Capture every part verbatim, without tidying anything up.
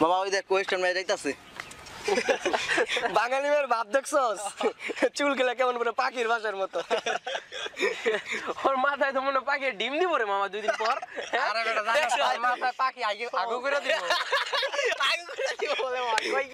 মামা ওই দেখ কোয়েশ্চেন মেয়ে যাইতাছে বাঙালি মেয়ের ভাব দেখছস চুল গেলে কেমন করে পাখির বাসার মতো ওর মাথায় তো মনে পাখি ডিম দিব রে মামা দুই দিন পর আরে বেটা জানো মাথায় পাখি আগে আগু করে দিব আগু করে দিব বলে ভাই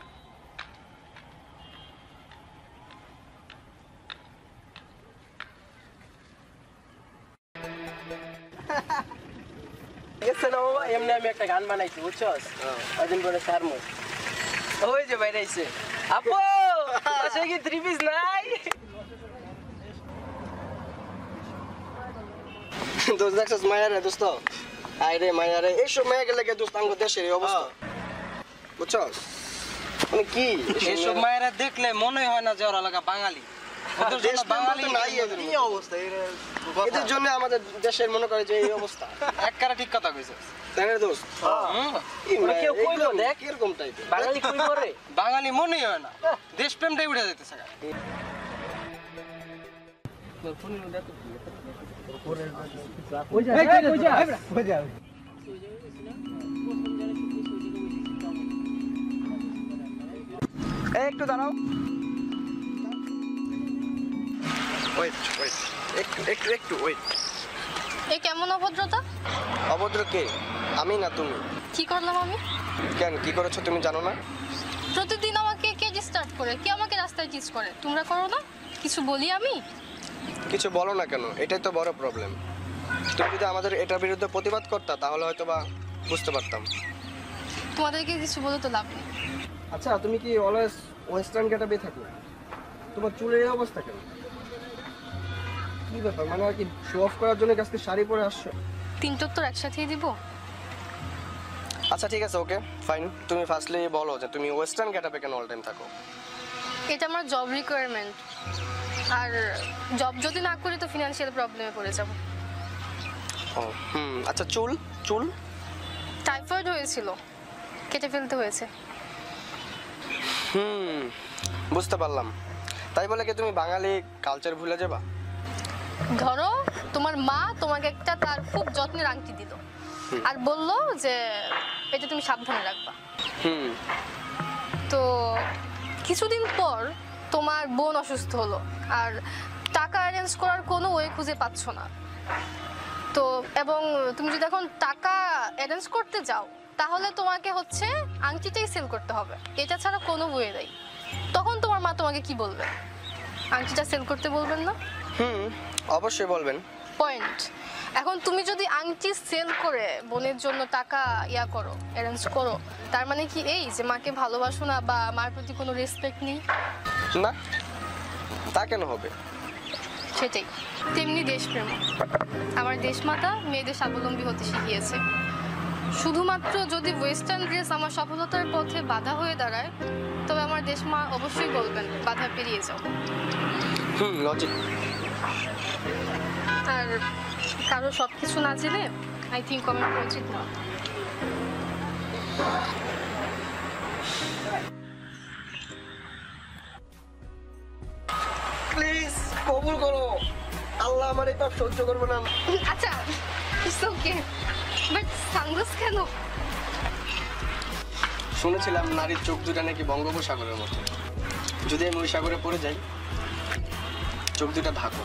এসে না বাবা এমনি আমি একটা গান বানাইছি বুঝছস ওইদিন পরে সারমু ওই যে বাইরে আইছে আপু আসে কি থ্রি পিস নাই দোস্ত দেখছস মায়া রে দোস্ত আই রে মায়া রে এইসব মায়া গেলে কে দোস্ত আঙ্গ দেশের এই অবস্থা বুঝছস মানে কি এইসব মায়েরা দেখলে মনে হয় না যে ওরা লাগা বাঙালি ওদের জন্য বাঙালি নাই এদের কি অবস্থা এদের জন্য আমাদের দেশের মনে করে যে এই অবস্থা এক কারা ঠিক কথা কইছস তাই না দোস্ত হ্যাঁ কেউ কইলো দেখ এরকম টাইপের বাঙালি কই করে বাঙালি মনেই হয় না দেশপ্রেমটাই উড়ে যাইতেছে তোর ফোনে দেখ তো কই যা কই যা কই যা এই একটু দাঁড়াও ওয়েট ওয়েট একটু একটু একটু ওয়েট এ কেমন অভদ্রতা অভদ্র কে আমি না তুমি কি করলাম আমি কেন কি করেছো তুমি জানো না প্রতিদিন আমাকে কে ডিস্টার্ব করে কে আমাকে রাস্তায় টিজ করে তোমরা করো না কিছু বলি আমি কিছু বলো না কেন এটাই তো বড় প্রবলেম তুমি যদি আমাদের এটার বিরুদ্ধে প্রতিবাদ করতা তাহলে হয়তো বা বুঝতে পারতাম তোমাদেরকে কিছু বলে তো লাভ নেই আচ্ছা তুমি কি অলওয়েজ ওয়েস্টার্ন গেটআপে থাকো তোমার চুলের এই অবস্থা কেন কি ব্যাপার মানে আর কি শো অফ করার জন্য আজকে শাড়ি পরে আসছো তিনটা তো একসাথেই দিব আচ্ছা ঠিক আছে ওকে ফাইন তুমি ফার্স্টলি বলো যে তুমি ওয়েস্টার্ন গেটআপে কেন অল টাইম থাকো এটা আমার জব রিকোয়ারমেন্ট আর জব যদি না করি তো ফিনান্সিয়াল প্রবলেমে পড়ে যাব ও হুম আচ্ছা চুল চুল টাইফয়েড হয়েছিল কেটে ফেলতে হয়েছে হুম বুঝতে পারলাম তাই বলে কি তুমি বাঙালি কালচার ভুলে যাবা ধরো তোমার মা তোমাকে একটা তার খুব যত্নের আংটি দিল আর বলল যে এটা তুমি সাবধানে রাখবা হুম তো কিছুদিন পর তোমার বোন অসুস্থ হলো আর টাকা অ্যারেঞ্জ করার কোনো ওয়ে খুঁজে পাচ্ছ না তো এবং তুমি যদি এখন টাকা অ্যারেঞ্জ করতে যাও তাহলে তোমাকে হচ্ছে আংটিটাই সেল করতে হবে এটা ছাড়া কোনো ওয়ে নেই তখন তোমার মা তোমাকে কি বলবে আংটিটা সেল করতে বলবেন না হুম অবশ্যই বলবেন পয়েন্ট এখন তুমি যদি আংটি সেল করে বোনের জন্য টাকা ইয়া করো অ্যারেঞ্জ করো তার মানে কি এই যে মাকে ভালোবাসো না বা মার প্রতি কোনো রেসপেক্ট নেই না তা কেন হবে সেটাই তেমনি দেশপ্রেম আমার দেশমাতা মেয়েদের স্বাবলম্বী হতে শিখিয়েছে শুধুমাত্র যদি ওয়েস্টার্ন ড্রেস আমার সফলতার পথে বাধা হয়ে দাঁড়ায় তবে আমার দেশমা অবশ্যই বলবেন বাধা পেরিয়ে যাও হুম লজিক আর কারো সব কিছু না জেনে আই থিঙ্ক কমেন্ট করা উচিত না প্লিজ কবুল করো আল্লাহ আমার এটা সহ্য করবে না আচ্ছা ইটস ওকে বাট সানগ্লাস কেন শুনেছিলাম নারীর চোখ দুটা নাকি বঙ্গোপসাগরের মতো যদি আমি ওই সাগরে পড়ে যাই চোখ দুটা ঢাকো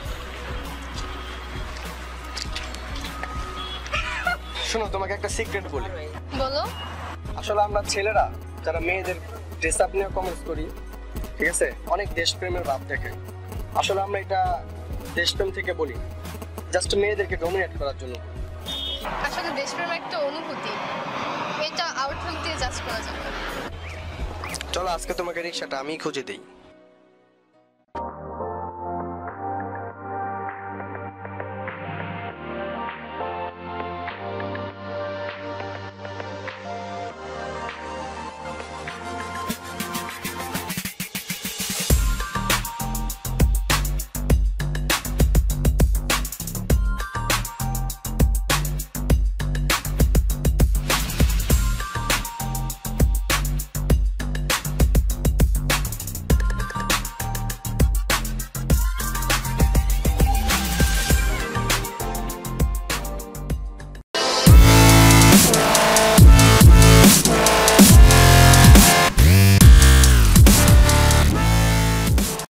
শোনো তোমাকে একটা সিক্রেট বলি বলো আসলে আমরা ছেলেরা যারা মেয়েদের ড্রেস আপ নিয়ে কমেন্টস করি ঠিক আছে অনেক দেশপ্রেমের ভাব দেখে আসলে আমরা এটা দেশপ্রেম থেকে বলি জাস্ট মেয়েদেরকে ডমিনেট করার জন্য আসলে দেশপ্রেম একটা অনুভূতি এটা আউটলুক দিয়ে জাজ করা যাবে চলো আজকে তোমাকে রিক্সাটা আমি খুঁজে দিই